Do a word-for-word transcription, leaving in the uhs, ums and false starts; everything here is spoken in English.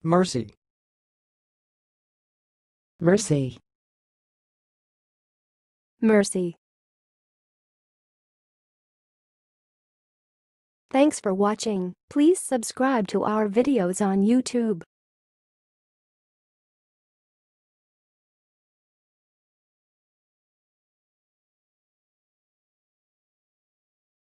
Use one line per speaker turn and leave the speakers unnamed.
Mersey.
Mersey.
Mersey. Thanks for watching. Please subscribe to our videos on YouTube.